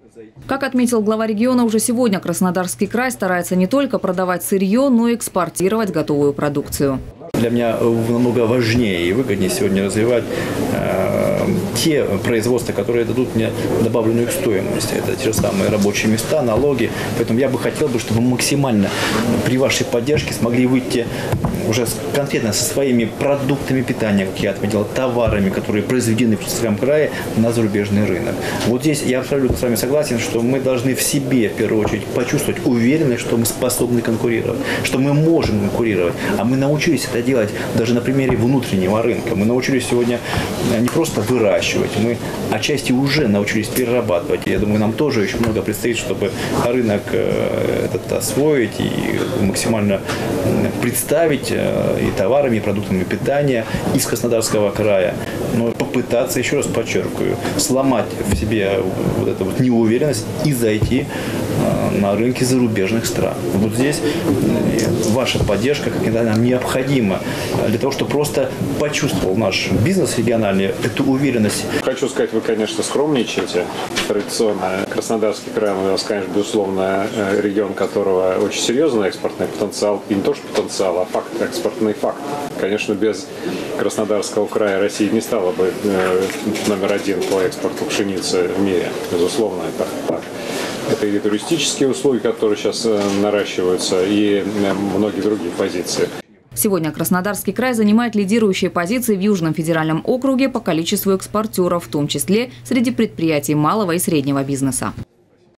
Как отметил глава региона, уже сегодня Краснодарский край старается не только продавать сырье, но и экспортировать готовую продукцию. Для меня намного важнее и выгоднее сегодня развивать те производства, которые дадут мне добавленную стоимость. Это те же самые рабочие места, налоги. Поэтому я бы хотел, чтобы мы максимально при вашей поддержке смогли выйти уже конкретно со своими продуктами питания, как я отметил, товарами, которые произведены в Краснодарском крае, на зарубежный рынок. Вот здесь я абсолютно с вами согласен, что мы должны в себе, в первую очередь, почувствовать уверенность, что мы способны конкурировать, что мы можем конкурировать. А мы научились это делать даже на примере внутреннего рынка. Мы научились сегодня не просто выращивать, мы отчасти уже научились перерабатывать. Я думаю, нам тоже еще много предстоит, чтобы рынок этот освоить и максимально представить и товарами, и продуктами питания из Краснодарского края. Но попытаться, еще раз подчеркиваю, сломать в себе вот эту вот неуверенность и зайти на рынки зарубежных стран. Вот здесь ваша поддержка как никогда нам необходима для того, чтобы просто почувствовал наш бизнес региональный эту уверенность. Хочу сказать, вы, конечно, скромничаете. Традиционно Краснодарский край у нас, конечно, безусловно, регион, которого очень серьезный экспортный потенциал. И не то, что потенциал, а факт, экспортный факт. Конечно, без Краснодарского края Россия не стала бы номер один по экспорту пшеницы в мире. Безусловно, это так. Это и туристические услуги, которые сейчас наращиваются, и многие другие позиции. Сегодня Краснодарский край занимает лидирующие позиции в Южном федеральном округе по количеству экспортеров, в том числе среди предприятий малого и среднего бизнеса.